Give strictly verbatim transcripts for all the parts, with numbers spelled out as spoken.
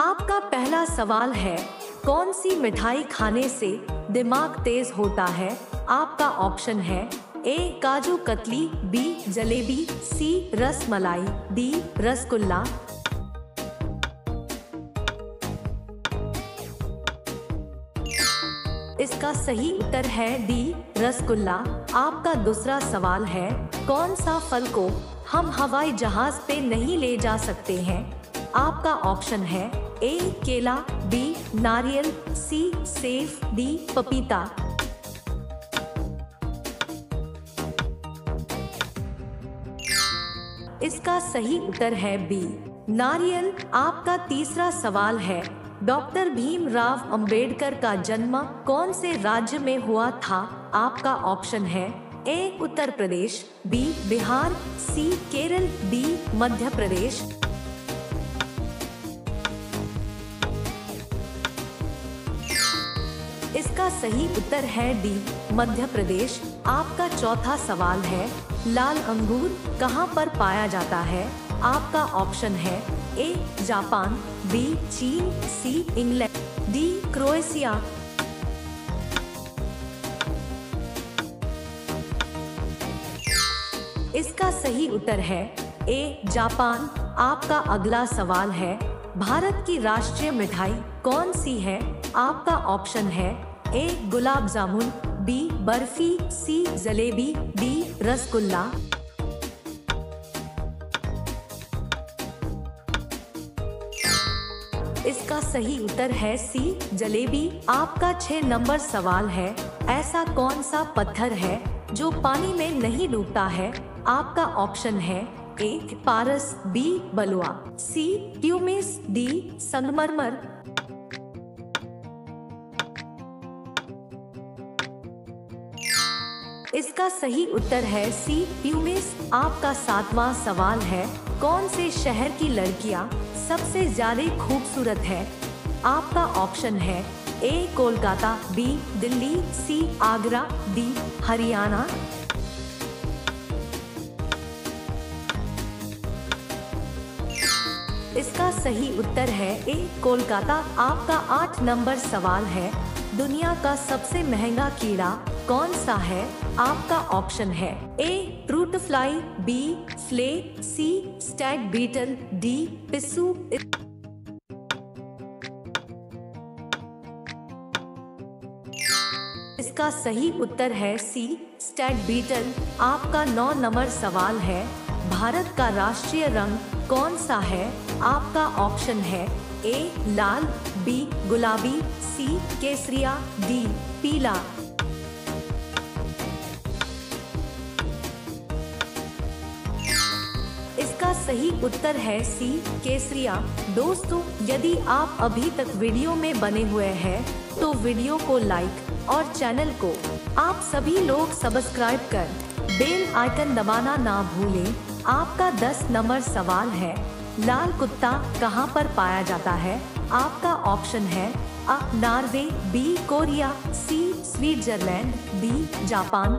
आपका पहला सवाल है, कौन सी मिठाई खाने से दिमाग तेज होता है? आपका ऑप्शन है A kaju katli, B jalebi, C rasmalai, D rasgulla. इसका सही उत्तर है डी रसगुल्ला। आपका दूसरा सवाल है, कौन सा फल को हम हवाई जहाज पे नहीं ले जा सकते हैं? आपका ऑप्शन है ए केला, बी नारियल, सी सेब, डी पपीता। इसका सही उत्तर है बी नारियल। आपका तीसरा सवाल है, डॉक्टर भीमराव अंबेडकर का जन्म कौन से राज्य में हुआ था? आपका ऑप्शन है A Uttar Pradesh, B Bihar, C Kerala, D Madhya Pradesh. इसका सही उत्तर है डी मध्य प्रदेश। आपका चौथा सवाल है, लाल अंगूर कहाँ पर पाया जाता है? आपका ऑप्शन है ए जापान, बी चीन, सी इंग्लैंड, डी क्रोएशिया। इसका सही उत्तर है ए जापान। आपका अगला सवाल है, भारत की राष्ट्रीय मिठाई कौन सी है? आपका ऑप्शन है A gulab jamun, B barfi, C jalebi, D rasgulla. इसका सही उत्तर है सी जलेबी। आपका छह नंबर सवाल है, ऐसा कौन सा पत्थर है जो पानी में नहीं डूबता है? आपका ऑप्शन है ए पारस, बी बलुआ, सी ट्यूमिस, डी संगमरमर। इसका सही उत्तर है सी ट्यूमिस। आपका सातवां सवाल है, कौन से शहर की लड़कियां सबसे ज्यादा खूबसूरत है? आपका ऑप्शन है A Kolkata, B Delhi, C Agra, D Haryana. इसका सही उत्तर है ए कोलकाता। आपका आठ नंबर सवाल है, दुनिया का सबसे महंगा कीड़ा कौन सा है? आपका ऑप्शन है A fruit fly, B fleck, C stag beetle, D पिस्सू। इसका सही उत्तर है सी स्टैग बीटल। आपका नौ नंबर सवाल है, भारत का राष्ट्रीय रंग कौन सा है? आपका ऑप्शन है ए लाल, बी गुलाबी, सी केसरिया, डी पीला। इसका सही उत्तर है सी केसरिया। दोस्तों, यदि आप अभी तक वीडियो में बने हुए हैं तो वीडियो को लाइक और चैनल को आप सभी लोग सब्सक्राइब कर बेल आइकन दबाना ना भूलें। आपका दस नंबर सवाल है, लाल कुत्ता कहाँ पर पाया जाता है? आपका ऑप्शन है A Norway, B Korea, C Switzerland, D Japan.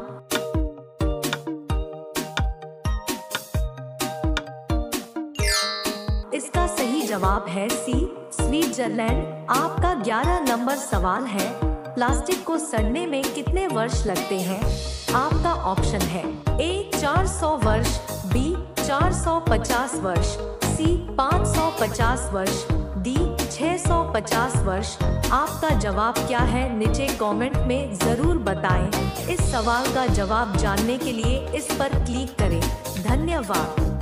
इसका सही जवाब है सी स्विट्जरलैंड। आपका ग्यारह नंबर सवाल है, प्लास्टिक को सड़ने में कितने वर्ष लगते हैं? आपका ऑप्शन है ए चार सौ वर्ष, बी चार सौ पचास वर्ष, सी पाँच सौ पचास वर्ष, डी छह सौ पचास वर्ष। आपका जवाब क्या है नीचे कमेंट में जरूर बताएं। इस सवाल का जवाब जानने के लिए इस पर क्लिक करें। धन्यवाद।